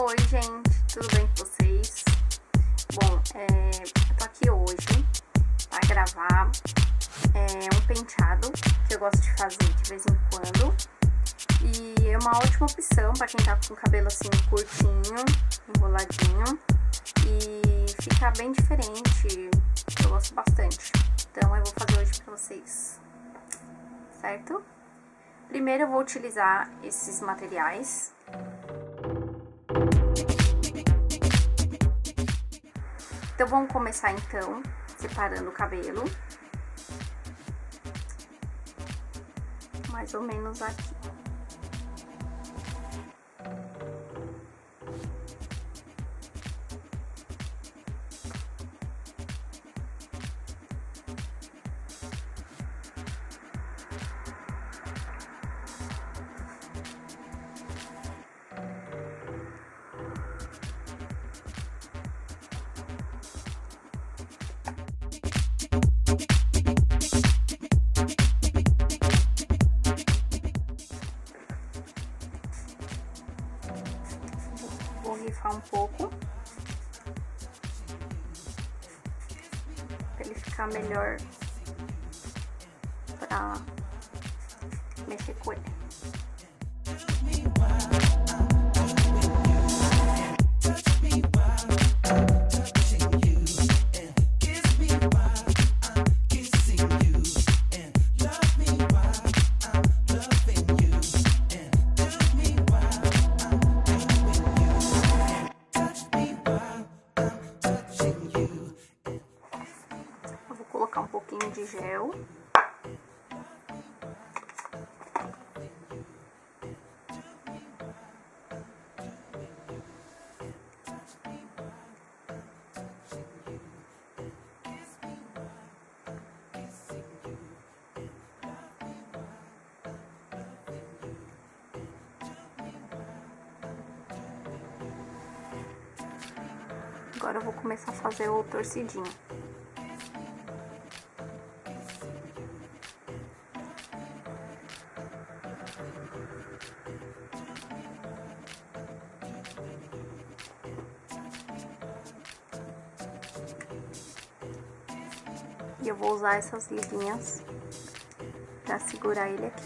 Oi, gente, tudo bem com vocês? Bom, eu tô aqui hoje pra gravar um penteado que eu gosto de fazer de vez em quando. E é uma ótima opção pra quem tá com o cabelo assim curtinho, enroladinho. E fica bem diferente, eu gosto bastante. Então eu vou fazer hoje pra vocês, certo? Primeiro eu vou utilizar esses materiais. Então vamos começar então separando o cabelo, mais ou menos aqui. Vou rifar um pouco para ele ficar melhor para mexer com ele. Colocar um pouquinho de gel. Agora eu vou começar a fazer o torcidinho. E eu vou usar essas lisinhas pra segurar ele aqui.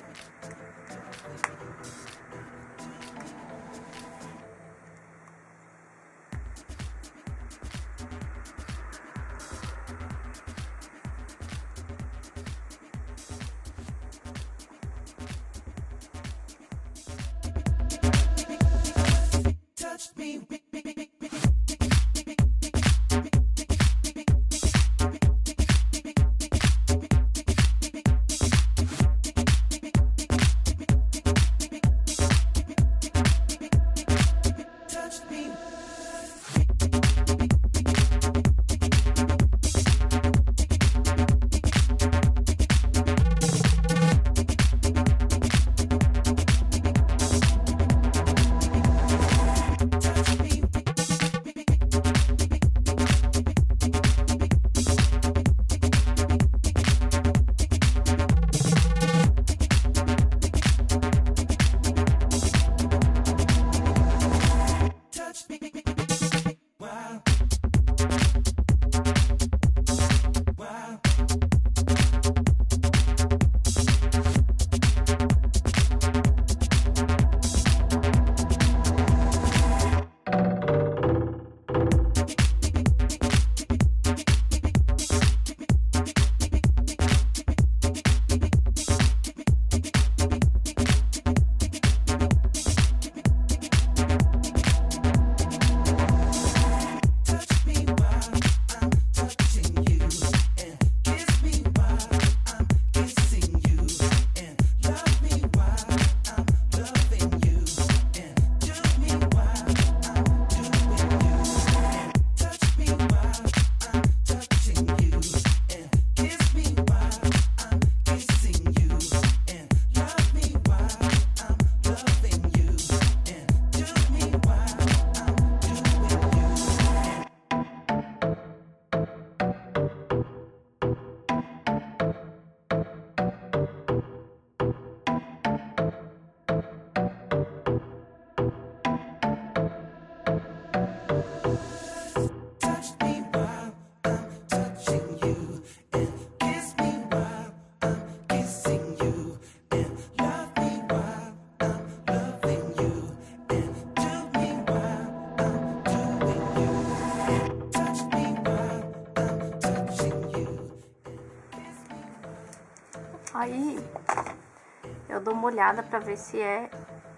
Aí eu dou uma olhada pra ver se é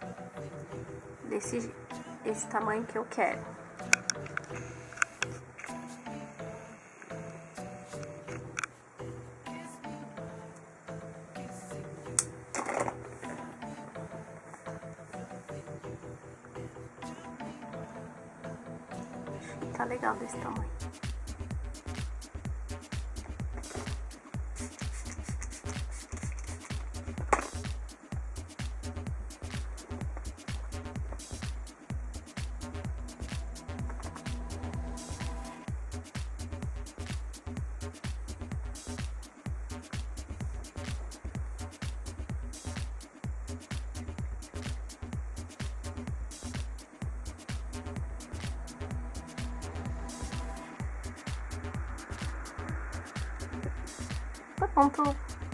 esse tamanho que eu quero. Acho que tá legal desse tamanho. Pronto.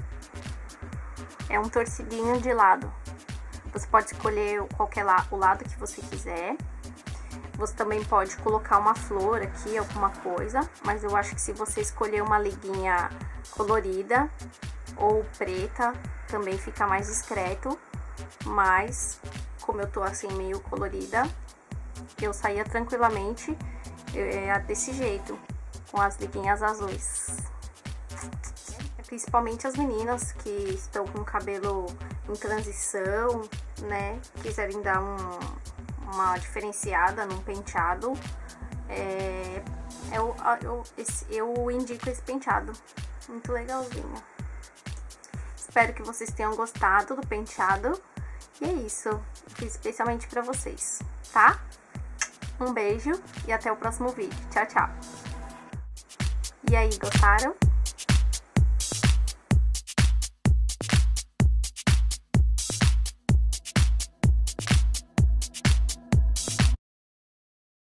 É um torcidinho de lado. Você pode escolher o lado que você quiser. Você também pode colocar uma flor aqui, alguma coisa. Mas eu acho que se você escolher uma liguinha colorida ou preta, também fica mais discreto. Mas, como eu tô assim meio colorida, eu saía tranquilamente desse jeito, com as liguinhas azuis. Principalmente as meninas que estão com o cabelo em transição, né? Quiserem dar uma diferenciada num penteado. Eu indico esse penteado. Muito legalzinho. Espero que vocês tenham gostado do penteado. E é isso. Eu fiz especialmente pra vocês, tá? Um beijo e até o próximo vídeo. Tchau, tchau. E aí, gostaram?